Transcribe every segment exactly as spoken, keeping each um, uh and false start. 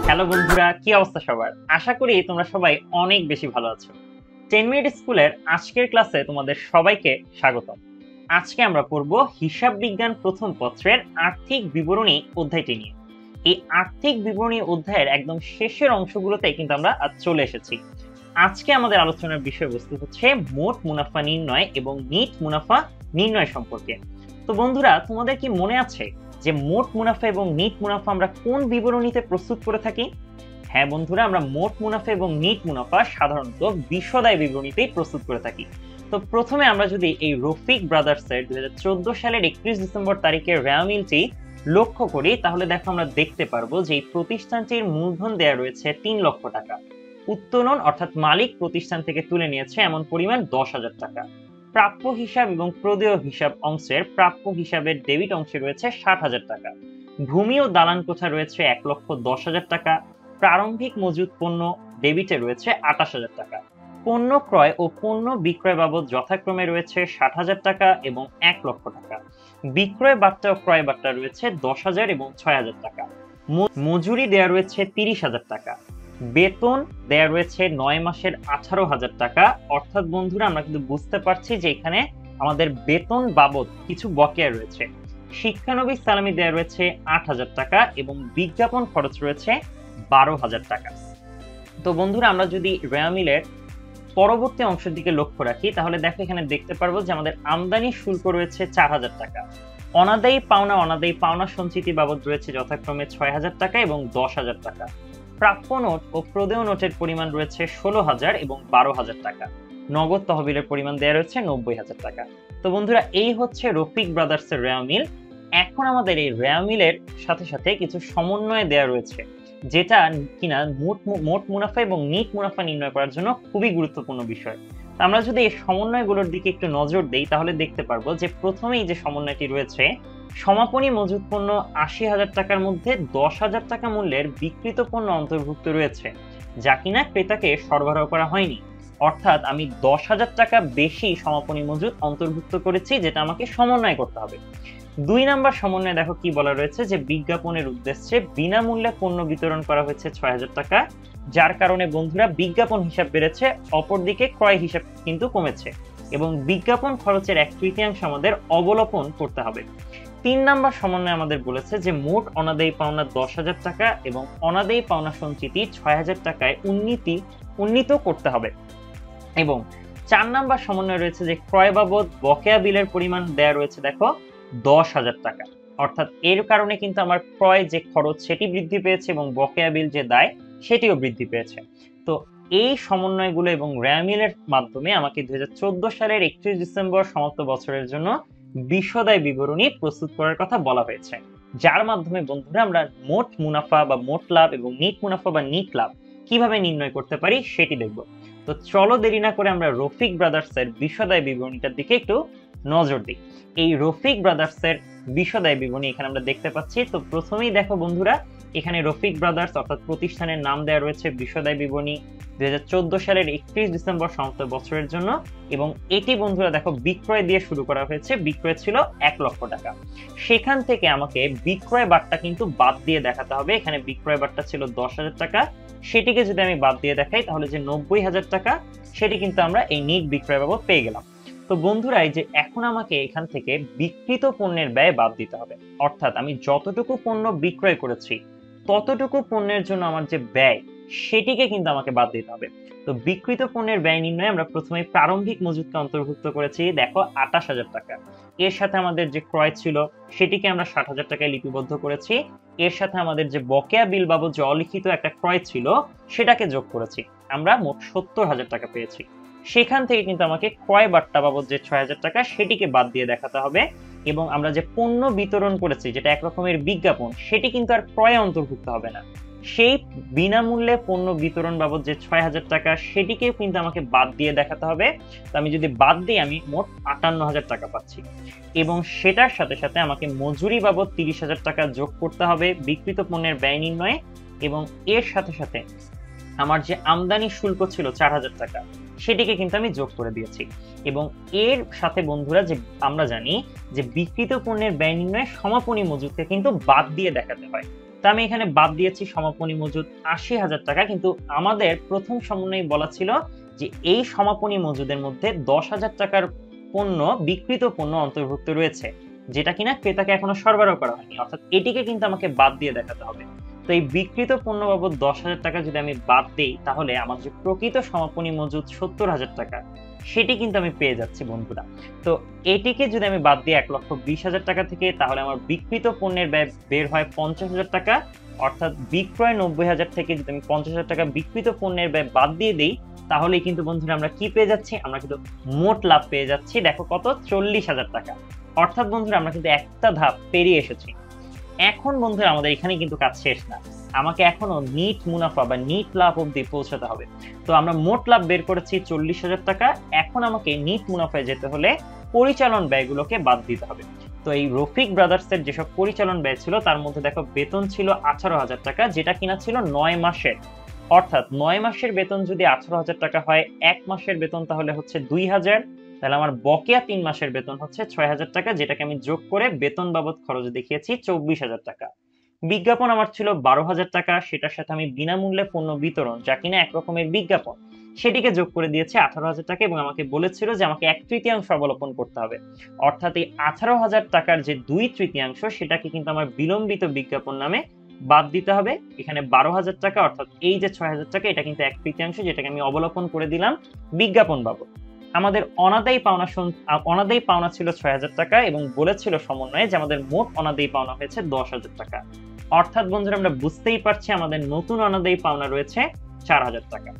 Hello বন্ধুরা, কি অবস্থা সবার? আশা করি তোমরা সবাই অনেক বেশি ভালো আছো। টেন মিনিট স্কুলের আজকের ক্লাসে তোমাদের সবাইকে স্বাগতম। আজকে আমরা পড়ব হিসাব বিজ্ঞান প্রথম পত্রের আর্থিক বিবরণী অধ্যায়টি নিয়ে। এই আর্থিক বিবরণী অধ্যায়ের একদম শেষের অংশগুলোতে কিন্তু আমরা আজ চলে এসেছি। আজকে আমাদের আলোচনার বিষয়বস্তু হচ্ছে মোট মুনাফা নির্ণয় এবং নিট মুনাফা নির্ণয় সম্পর্কে। তো বন্ধুরা, তোমাদের কি মনে আছে যে মোট মুনাফা এবং নিট মুনাফা আমরা কোন বিবরণীতে প্রস্তুত করে থাকি? হ্যাঁ বন্ধুরা, আমরা মোট মুনাফা এবং নিট মুনাফা সাধারণত বিশদায় বিবরণীতেই প্রস্তুত করে থাকি। তো প্রথমে আমরা যদি এই রফিক ব্রাদার্সের দুই হাজার চোদ্দ সালের একত্রিশ ডিসেম্বর তারিখের রেওয়ামিলটি লক্ষ্য করি, তাহলে দেখো আমরা দেখতে পারবো যে এই প্রতিষ্ঠানটির মূলধন দেয়া রয়েছে তিন লক্ষ টাকা। উত্তোলন অর্থাৎ মালিক প্রতিষ্ঠান থেকে তুলে নিয়েছে এমন পরিমাণ দশ হাজার টাকা। প্রাপ্য হিসাব এবং প্রদেয় হিসাব অংশের প্রাপ্য হিসাবের ডেবিট অংশে রয়েছে ষাট হাজার টাকা। ভূমি ও দালান কোঠা রয়েছে এক লক্ষ দশ হাজার টাকা। প্রারম্ভিক মজুত পণ্য ডেবিটে রয়েছে আঠাশ হাজার টাকা। পণ্য ক্রয় ও পণ্য বিক্রয় বাবদ যথাক্রমে রয়েছে ষাট হাজার টাকা এবং এক লক্ষ টাকা। বিক্রয় বাট্টা ও ক্রয় বাট্টা রয়েছে দশ হাজার এবং ছয় হাজার টাকা। মজুরি দেয়া রয়েছে তিরিশ হাজার টাকা। বেতন দেয়া রয়েছে নয় মাসের আঠারো হাজার টাকা। অর্থাৎ বন্ধুরা, আমরা কিন্তু বুঝতে পারছি যে এখানে আমাদের বেতন বাবদ কিছু বকেয়া রয়েছে। শিক্ষানবিশ সালামি দেয়া রয়েছে আট হাজার টাকা এবং বিজ্ঞাপন খরচ রয়েছে বারো হাজার টাকা। তো বন্ধুরা, আমরা যদি রেওয়ামিলের পরবর্তী অংশের দিকে লক্ষ্য রাখি, তাহলে দেখো এখানে দেখতে পারবো যে আমাদের আমদানি শুল্ক রয়েছে চার হাজার টাকা। অনাদায়ী পাওনা অনাদায়ী পাওনা সঞ্চিতি বাবদ রয়েছে যথাক্রমে ছয় হাজার টাকা এবং দশ হাজার টাকা। প্রাপ্য নোট ও প্রদেয় নোটের পরিমাণ রয়েছে ষোলো হাজার এবং বারো হাজার টাকা। নগদ তহবিলের পরিমাণ দেওয়া রয়েছে নব্বই হাজার টাকা। তো বন্ধুরা, এই হচ্ছে রফিক ব্রাদার্সের রেওয়ামিল। এখন আমাদের এই রেওয়ামিলের সাথে সাথে কিছু সমন্বয় দেওয়া রয়েছে, যেটা কিনা মোট মোট মুনাফা এবং নিট মুনাফা নির্ণয় করার জন্য খুবই গুরুত্বপূর্ণ বিষয়। আমরা যদি এই সমন্বয়গুলোর দিকে একটু নজর দেই, তাহলে দেখতে পারবো যে প্রথমেই যে সমন্বয়টি রয়েছে, সমাপনী মজুত পণ্য আশি হাজার টাকার মধ্যে দশ হাজার টাকা মূল্যের বিক্রিত পণ্য অন্তর্ভুক্ত রয়েছে, যা কিনা ক্রেতাকে সরবরাহ করা হয়নি। অর্থাৎ আমি দশ হাজার টাকা বেশি সমাপনী মজুত অন্তর্ভুক্ত করেছি, যেটা আমাকে সমন্বয় করতে হবে। দুই নাম্বার সমন্বয় দেখো কি বলা রয়েছে, যে বিজ্ঞাপনের উদ্দেশ্যে বিনামূল্যে পণ্য বিতরণ করা হয়েছে ছয় হাজার টাকা, যার কারণে বন্ধুরা বিজ্ঞাপন হিসাব বেড়েছে, অপরদিকে ক্রয় হিসাব কিন্তু কমেছে এবং বিজ্ঞাপন খরচের এক তৃতীয়াংশ আমাদের অবলোপন করতে হবে। তিন নাম্বার সমন্বয় আমাদের বলেছে যে মোট অনাদায়ী পাওনা দশ হাজার টাকা এবং অনাদায়ী পাওনা সঞ্চিতি ছয় হাজার টাকায় উন্নীতি উন্নীত করতে হবে। এবং চার নাম্বার সমন্বয় রয়েছে যে ক্রয় বাবদ বকেয়া বিলের পরিমাণ দেয়া রয়েছে দেখো দশ হাজার টাকা। অর্থাৎ এর কারণে কিন্তু আমার ক্রয় যে খরচ সেটি বৃদ্ধি পেয়েছে এবং বকেয়া বিল যে দায় সেটিও বৃদ্ধি পেয়েছে। তো এই সমন্বয়গুলো এবং রেওয়ামিলের মাধ্যমে আমাকে দুই হাজার চোদ্দ সালের একত্রিশ ডিসেম্বর সমাপ্ত বছরের জন্য বিশদায় বিবরণী প্রস্তুত করার কথা বলা হয়েছে, যার মাধ্যমে বন্ধুরা আমরা মোট মুনাফা বা মোট লাভ এবং নিট মুনাফা বা নিট লাভ কিভাবে নির্ণয় করতে পারি সেটি দেখব। তো চলো দেরি না করে আমরা রফিক ব্রাদার্সের বিশদায় বিবরণীটার দিকে একটু নজর দিই। এই রফিক ব্রাদার্সের বিশদায় বিবরণী এখানে আমরা দেখতে পাচ্ছি। তো প্রথমেই দেখো বন্ধুরা, এখানে রফিক ব্রাদার্স অর্থাৎ প্রতিষ্ঠানের নাম দেওয়া রয়েছে বিশদায় বিবরণী দুই হাজার চোদ্দ সালের একত্রিশ ডিসেম্বর সমাপ্ত বছরের জন্য। এবং এটি বন্ধুরা দেখো বিক্রয় দিয়ে শুরু করা হয়েছে, বিক্রয় ছিল এক লক্ষ টাকা। সেখান থেকে আমাকে বিক্রয় বাট্টা কিন্তু বাদ দিয়ে দেখাতে হবে। এখানে বিক্রয় বাট্টা ছিল দশ হাজার টাকা, সেটিকে যদি আমি বাদ দিয়ে দেখাই তাহলে যে নব্বই হাজার টাকা সেটি কিন্তু আমরা এই নিট বিক্রয় বাবদ পেয়ে গেলাম। তো বন্ধুরা, এই যে এখন আমাকে এখান থেকে বিক্রিত পণ্যের ব্যয় বাদ দিতে হবে। অর্থাৎ আমি যতটুকু পণ্য বিক্রয় করেছি ততটুকু পণ্যের জন্য আমার যে ব্যয় সেটিকে কিন্তু আমাকে বাদ দিতে হবে। তো বিক্রিত পণ্যের ব্যয় নির্ণয়ে আমরা প্রথমে প্রারম্ভিক মজুতকে অন্তর্ভুক্ত করেছি দেখো আঠাশ হাজার টাকা। এর সাথে আমাদের যে ক্রয় ছিল সেটিকে আমরা ষাট হাজার টাকায় লিপিবদ্ধ করেছি। এর সাথে আমাদের যে বকেয়া বিল বাবদ যে অলিখিত একটা ক্রয় ছিল সেটাকে যোগ করেছি, আমরা মোট সত্তর হাজার টাকা পেয়েছি। সেখান থেকে কিন্তু আমাকে ক্রয় বাট্টা বাবদ যে ছয় হাজার টাকা সেটিকে বাদ দিয়ে দেখাতে হবে। এবং আমরা যে পণ্য বিতরণ করেছি যেটা এক রকমের বিজ্ঞাপন, সেটি কিন্তু আর ক্রয়ে অন্তর্ভুক্ত হবে না। সেই বিনামূল্যে পণ্য বিতরণ বাবদ যে ছয় হাজার টাকা সেটিকেও কিন্তু আমাকে বাদ দিয়ে দেখাতে হবে। তো আমি যদি বাদ দিই আমি মোট আটান্ন হাজার টাকা পাচ্ছি। এবং সেটার সাথে সাথে আমাকে মজুরি বাবদ তিরিশ হাজার টাকা যোগ করতে হবে বিক্রিত পণ্যের ব্যয় নির্ণয়ে। এবং এর সাথে সাথে আমার যে আমদানি শুল্ক ছিল চার হাজার টাকা সেটিকে কিন্তু আমি যোগ করে দিয়েছি। এবং এর সাথে বন্ধুরা যে আমরা জানি যে বিক্রিত পণ্যের ব্যয় নির্ণয়ে সমাপনী মজুতকে কিন্তু বাদ দিয়ে দেখাতে হয়। তা আমি এখানে বাদ দিয়েছি সমাপনী মজুদ আশি হাজার টাকা, কিন্তু আমাদের প্রথম সমন্বয়ে বলা ছিল যে এই সমাপনী মজুদের মধ্যে দশ হাজার টাকার পণ্য, বিক্রিত পণ্য অন্তর্ভুক্ত রয়েছে, যেটা কিনা ক্রেতাকে এখনো সরবরাহ করা হয়নি, অর্থাৎ এটিকে কিন্তু আমাকে বাদ দিয়ে দেখাতে হবে। তো এই বিক্রিত পণ্য বাবদ দশ হাজার টাকা যদি আমি বাদ দিই, তাহলে আমার যে প্রকৃত সমাপনী মজুদ সত্তর হাজার টাকা, সেটি কিন্তু আমি পেয়ে যাচ্ছি বন্ধুরা। তো এটিকে যদি আমি বাদ দিই এক লক্ষ বিশ হাজার টাকা থেকে, তাহলে আমার বিক্রিত পণ্যের ব্যয় বের হয় পঞ্চাশ হাজার টাকা, অর্থাৎ বিক্রয় নব্বই হাজার থেকে যদি আমি পঞ্চাশ হাজার টাকা বিক্রিত পণ্যের ব্যয় বাদ দিয়ে দিই, তাহলে কিন্তু বন্ধুরা আমরা কি পেয়ে যাচ্ছি, আমরা কিন্তু মোট লাভ পেয়ে যাচ্ছি। দেখো কত, চল্লিশ হাজার টাকা। অর্থাৎ বন্ধুরা আমরা কিন্তু একটা ধাপ পেরিয়ে এসেছি। এখন বন্ধুরা আমাদের এখানে কিন্তু কাজ শেষ না, আমাকে এখনো নিট মুনাফা বা নিট লাভ অবধি পৌঁছাতে হবে। তো আমরা মোট লাভ বের করেছি চল্লিশ হাজার টাকা, এখন আমাকে নিট মুনাফায় যেতে হলে পরিচালন ব্যয়গুলোকে বাদ দিতে হবে। তো এই রফিক ব্রাদার্সের যেসব পরিচালন ব্যয় ছিল, তার মধ্যে দেখো বেতন ছিল আঠারো হাজার টাকা, যেটা কিনা ছিল নয় মাসের, অর্থাৎ নয় মাসের বেতন যদি আঠারো হাজার টাকা হয়, এক মাসের বেতন তাহলে হচ্ছে দুই হাজার, তাহলে আমার বকেয়া তিন মাসের বেতন হচ্ছে ছয় হাজার টাকা, যেটাকে আমি যোগ করে বেতন বাবদ খরচ দেখিয়েছি চব্বিশ হাজার টাকা। বিজ্ঞাপন আমার ছিল বারো হাজার টাকা, সেটার সাথে আমি বিনামূল্যে পণ্য বিতরণ, যা কিনা এক রকমের বিজ্ঞাপন, সেটিকে যোগ করে দিয়েছে আঠারো হাজার টাকা, এবং আমাকে বলেছিল যে আমাকে এক তৃতীয়াংশ অবলম্বন করতে হবে, অর্থাৎ এই আঠারো হাজার টাকার যে দুই তৃতীয়াংশ, সেটাকে কিন্তু আমার বিলম্বিত বিজ্ঞাপন নামে বাদ দিতে হবে। এখানে বারো হাজার টাকা, অর্থাৎ এই যে ছয় হাজার টাকা, এটা কিন্তু এক তৃতীয়াংশ, যেটাকে আমি অবলম্বন করে দিলাম বিজ্ঞাপন বাবদ। আমাদের অনাদায়ী পাওনা অনাদায়ী পাওনা ছিল ছয় হাজার টাকা, এবং বলেছিল সমন্বয়ে যে আমাদের মোট অনাদায়ী পাওনা হয়েছে দশ হাজার টাকা। অর্থাৎ বন্ধুরা আমরা বুঝতেই পারছি আমাদের নতুন অনাদায়ী পাওনা রয়েছে চার হাজার টাকা।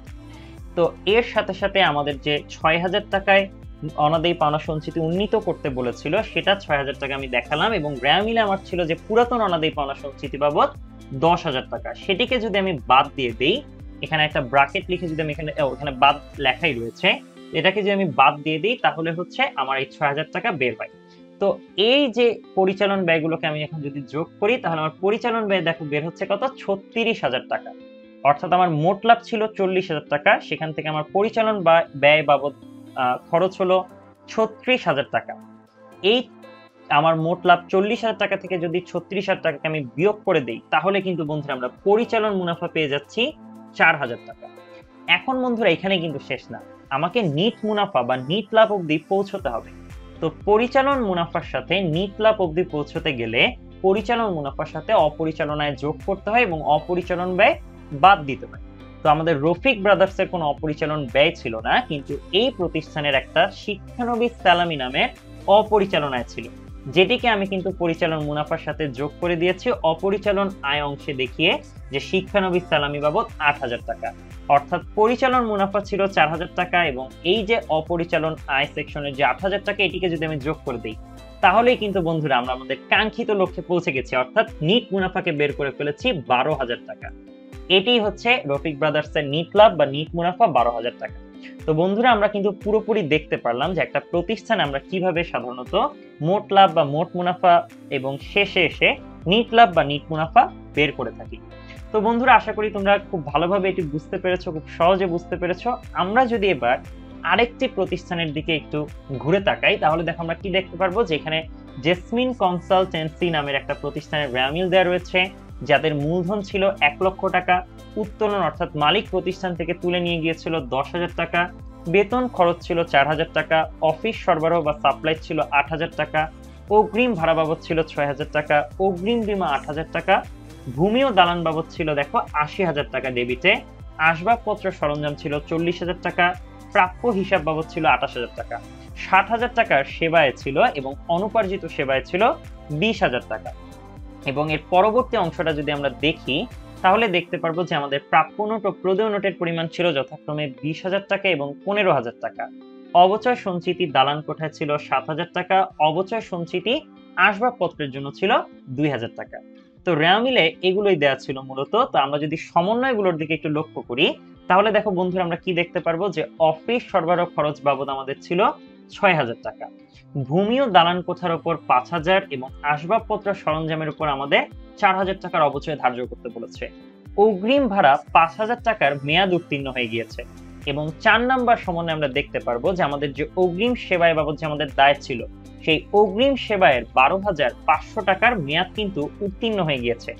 তো এর সাথে সাথে আমাদের যে ছয় হাজার টাকায় অনাদায়ী পাওনা সঞ্চিতি উন্নীত করতে বলেছিল, সেটা ছয় হাজার টাকা আমি দেখালাম, এবং ব্যয় মিলে আমার ছিল যে পুরাতন অনাদায়ী পাওনা সঞ্চিতি বাবদ দশ হাজার টাকা, সেটিকে যদি আমি বাদ দিয়ে দিই, এখানে একটা ব্র্যাকেট লিখে যদি আমি এখানে এখানে বাদ লেখাই রয়েছে, এটাকে যদি আমি বাদ দিয়ে দিই, তাহলে হচ্ছে আমার এই ছয় হাজার টাকা বের হয়। তো এই যে পরিচালন ব্যয়গুলোকে আমি এখন যদি যোগ করি, তাহলে আমার পরিচালন ব্যয় দেখো বের হচ্ছে কত, ছত্রিশ হাজার টাকা। অর্থাৎ আমার মোট লাভ ছিল চল্লিশ হাজার টাকা, সেখান থেকে আমার পরিচালন ব্যয় বাবদ খরচ হলো ছত্রিশ হাজার টাকা। এই আমার মোট লাভ চল্লিশ হাজার টাকা থেকে যদি ছত্রিশ হাজার টাকাকে আমি বিয়োগ করে দিই, তাহলে কিন্তু বন্ধুরা আমরা পরিচালন মুনাফা পেয়ে যাচ্ছি চার হাজার টাকা। এখন বন্ধুরা এখানে কিন্তু শেষ না, আমাকে নিট মুনাফা বা নিট লাভ অবধি পৌঁছতে হবে। তো পরিচালন মুনাফার সাথে নিট লাভ অবধি পৌঁছতে গেলে পরিচালন মুনাফার সাথে অপরিচালনায় যোগ করতে হয় এবং অপরিচালন ব্যয় বাদ দিতে হয়। তো আমাদের রফিক ব্রাদার্সের কোনো অপরিচালন ব্যয় ছিল না, কিন্তু এই প্রতিষ্ঠানের একটা শিক্ষানবিশ সালামি নামের অপরিচালনায় ছিল, যেটিকে আমি কিন্তু পরিচালন মুনাফার সাথে যোগ করে দিয়েছি অপরিচালন আয় অংশে দেখিয়ে যে শিক্ষানবিশ সালামি বাবদ আট হাজার টাকা। অর্থাৎ পরিচালন মুনাফা ছিল চার হাজার টাকা, এবং এই যে অপরিচালন আয় সেকশনের যে আট হাজার টাকা, এটিকে যদি আমি যোগ করে দিই, তাহলেই কিন্তু বন্ধুরা আমরা আমাদের কাঙ্ক্ষিত লক্ষ্যে পৌঁছে গেছি, অর্থাৎ নিট মুনাফাকে বের করে ফেলেছি বারো হাজার টাকা। এটি হচ্ছে রফিক ব্রাদার্সের নিট লাভ বা নিট মুনাফা বারো হাজার টাকা। তো বন্ধুরা আমরা কিন্তু পুরোপুরি দেখতে পারলাম যে একটা প্রতিষ্ঠানে আমরা কিভাবে সাধারণত মোট লাভ বা মোট মুনাফা এবং শেষে এসে নিট লাভ বা নিট মুনাফা বের করে থাকি। তো বন্ধুরা আশা করি তোমরা খুব ভালোভাবে এটি বুঝতে পেরেছো, খুব সহজে বুঝতে পেরেছো। আমরা যদি এবার আরেকটি প্রতিষ্ঠানের দিকে একটু ঘুরে তাকাই, তাহলে দেখো আমরা কি দেখতে পারবো যে এখানে জেসমিন কনসালটেন্সি নামের একটা প্রতিষ্ঠানের র্যামিল দেওয়া রয়েছে, যাদের মূলধন ছিল এক লক্ষ টাকা, উত্তোলন অর্থাৎ মালিক প্রতিষ্ঠান থেকে তুলে নিয়ে গিয়েছিল দশ হাজার টাকা, বেতন খরচ ছিল চার হাজার টাকা, অফিস সরবরাহ বা সাপ্লাই ছিল আট হাজার টাকা, অগ্রিম ভাড়া বাবদ ছিল ছয় হাজার টাকা, অগ্রিম বীমা আট হাজার টাকা, ভূমি ও দালান বাবদ ছিল দেখো আশি হাজার টাকা ডেবিটে, আসবাবপত্র সরঞ্জাম ছিল চল্লিশ হাজার টাকা, প্রাপ্য হিসাব বাবদ ছিল আঠাশ হাজার টাকা, ষাট হাজার টাকার সেবায় ছিল এবং অনুপার্জিত সেবায় ছিল বিশ হাজার টাকা। এবং এর পরবর্তী অংশটা যদি আমরা দেখি, তাহলে দেখতে পারবো যে আমাদের প্রাপ্য নোট ও প্রদেয় নোটের পরিমাণ ছিল যথাক্রমে বিশ হাজার টাকা এবং পনেরো হাজার টাকা। অবচয় সঞ্চিতি দালান কোঠায় ছিল সাত হাজার টাকা, অবচয় সঞ্চিতি আসবাবপত্রের জন্য ছিল দুই হাজার টাকা। তো র্যামিলে এগুলোই দেওয়া ছিল মূলত। তো আমরা যদি সমন্বয়গুলোর দিকে একটু লক্ষ্য করি, তাহলে দেখো বন্ধুরা আমরা কি দেখতে পারবো যে অফিস সরবরাহ খরচ বাবদ আমাদের ছিল ছয় হাজার টাকা, ভূমি ও দালান কোঠার উপর পাঁচ হাজার এবং আসবাবপত্র সরঞ্জামের উপর আমাদের চার হাজার টাকার অবচয় ধার্য করতে বলেছে। অগ্রিম ভাড়া পাঁচ হাজার টাকার মেয়াদ উত্তীর্ণ হয়ে গিয়েছে। এবং চার নাম্বার সমন্বয়ে আমরা দেখতে পারবো যে আমাদের যে অগ্রিম সেবায় বাবদ যে আমাদের দায় ছিল, সেই অগ্রিম সেবায়ের বারো হাজার পাঁচশো টাকার মেয়াদ কিন্তু উত্তীর্ণ হয়ে গিয়েছে।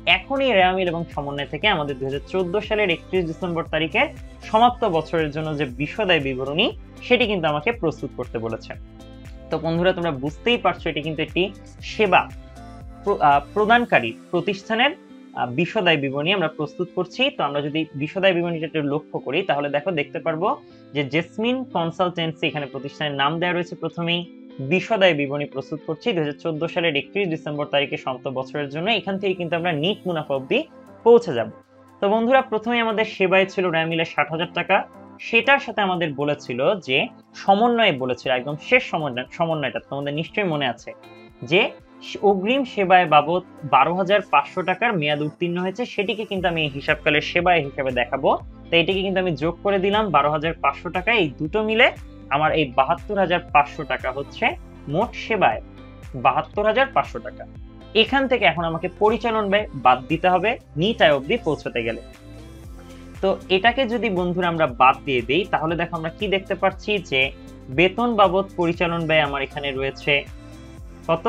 এখনই রেওয়া মিল এবং সমন্বয় থেকে আমাদের দুই হাজার চোদ্দ সালের একত্রিশ ডিসেম্বর তারিখের সমাপ্ত বছরের জন্য যে বিশদায় বিবরণী সেটি কিন্তু আমাকে প্রস্তুত করতে বলেছে। তো বন্ধুরা তোমরা বুঝতেই পারছো এটি কিন্তু একটি সেবা প্রদানকারী প্রতিষ্ঠানের বিশদায় বিবরণী আমরা প্রস্তুত করছি। তো আমরা যদি বিশদায় বিবরণীটা একটু লক্ষ্য করি তাহলে দেখো দেখতে পারবো যে জেসমিন কনসালটেন্সি এখানে প্রতিষ্ঠানের নাম দেওয়া রয়েছে। প্রথমেই বিশদায় বিবরণী প্রস্তুত করছি দুই হাজার চোদ্দ সালের একত্রিশ ডিসেম্বর তারিখে সমাপ্ত বছরের জন্য। এখান থেকে কিন্তু আমরা নিট মুনাফা অবধি পৌঁছে যাব। তো বন্ধুরা প্রথমে আমাদের সেবায় ছিল রেওয়া মিলে ষাট হাজার টাকা, সেটার সাথে আমাদের বলেছিল যে সমন্বয়ে বলেছিল একদম শেষ সমন্বয় সমন্বয়টা তোমাদের নিশ্চয়ই মনে আছে যে অগ্রিম সেবায় বাবদ বারো হাজার পাঁচশো টাকার মেয়াদ উত্তীর্ণ হয়েছে, সেটিকে কিন্তু আমি হিসাবকালের সেবায় হিসাবে দেখাবো। তো এটিকে কিন্তু আমি যোগ করে দিলাম বারো হাজার পাঁচশো টাকা, এই দুটো মিলে আমার এই বাহাত্তর হাজার পাঁচশো টাকা হচ্ছে মোট সেবায় বাহাত্তর হাজার পাঁচশো টাকা। এখান থেকে এখন আমাকে পরিচালন ব্যয় বাদ দিতে হবে নিট আয় অবধি পৌঁছতে গেলে। তো এটাকে যদি বন্ধুরা আমরা বাদ দিয়ে দিই তাহলে দেখো আমরা কি দেখতে পাচ্ছি যে বেতন বাবদ পরিচালন ব্যয় আমার এখানে রয়েছে কত,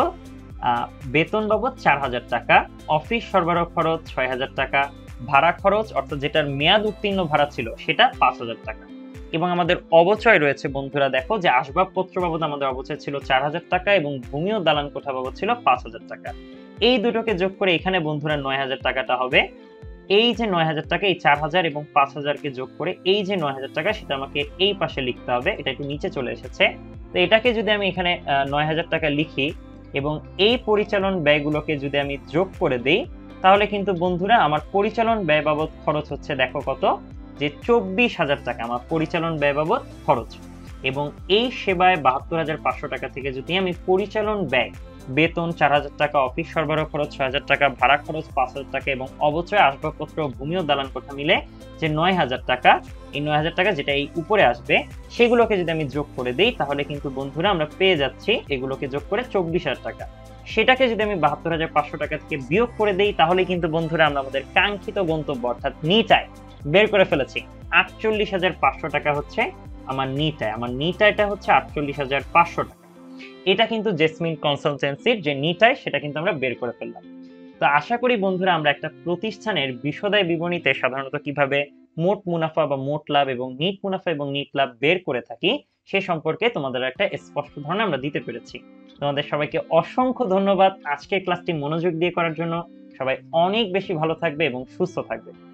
বেতন বাবদ চার হাজার টাকা, অফিস সরবরাহ খরচ ছয় হাজার টাকা, ভাড়া খরচ অর্থাৎ যেটার মেয়াদ উত্তীর্ণ ভাড়া ছিল সেটা পাঁচ হাজার টাকা, এবং আমাদের অবচয় রয়েছে বন্ধুরা দেখো যে আসবাবপত্র বাবদ আমাদের অবচয় ছিল চার হাজার টাকা এবং ভূমি ও দালান কোঠা বাবদ ছিল পাঁচ হাজার টাকা। এই দুটোকে যোগ করে এখানে বন্ধুরা নয় হাজার টাকাটা হবে। এই যে নয় হাজার টাকা এই চার হাজার এবং পাঁচ হাজারকে যোগ করে এই যে নয় হাজার টাকা সেটা আমাকে এই পাশে লিখতে হবে, এটা একটু নিচে চলে এসেছে। তো এটাকে যদি আমি এখানে নয় হাজার টাকা লিখি এবং এই পরিচালন ব্যয়গুলোকে যদি আমি যোগ করে দিই তাহলে কিন্তু বন্ধুরা আমার পরিচালন ব্যয় বাবদ খরচ হচ্ছে দেখো কত, যে চব্বিশ হাজার টাকা আমার পরিচালন ব্যয় বাবদ খরচ। এবং এই সেবায় বাহাত্তর হাজার পাঁচশো টাকা থেকে যদি আমি পরিচালন ব্যয় বেতন চার হাজার টাকা, অফিস সরবরাহ খরচ ছয় হাজার টাকা, ভাড়া খরচ পাঁচ হাজার টাকা এবং অবচয় আসবাবপত্র ভূমি ও দালান কোঠা মিলে যে নয় হাজার টাকা, এই নয় হাজার টাকা যেটা এই উপরে আসবে সেগুলোকে যদি আমি যোগ করে দিই তাহলে কিন্তু বন্ধুরা আমরা পেয়ে যাচ্ছি এগুলোকে যোগ করে চব্বিশ হাজার টাকা। সেটাকে যদি আমি বাহাত্তর হাজার পাঁচশো টাকা থেকে বিয়োগ করে দিই তাহলে কিন্তু বন্ধুরা আমরা আমাদের কাঙ্ক্ষিত গন্তব্য অর্থাৎ নিট আয় বের করে ফেলেছি। আটচল্লিশ হাজার পাঁচশো টাকা হচ্ছে আমার নিট আয়, আমার নিট আয়টা হচ্ছে আটচল্লিশ হাজার পাঁচশো টাকা। এটা কিন্তু জেসমিন কনসালটেন্সির যে নিট আয় সেটা কিন্তু আমরা বের করে ফেললাম। তো আশা করি বন্ধুরা আমরা একটা প্রতিষ্ঠানের বিশদায় বিবরণীতে সাধারণত কিভাবে মোট মুনাফা বা মোট লাভ এবং নিট মুনাফা এবং নিট লাভ বের করে থাকি সে সম্পর্কে তোমাদের একটা স্পষ্ট ধারণা আমরা দিতে পেরেছি। তোমাদের সবাইকে অসংখ্য ধন্যবাদ আজকের ক্লাসটি মনোযোগ দিয়ে করার জন্য। সবাই অনেক বেশি ভালো থাকবে এবং সুস্থ থাকবে।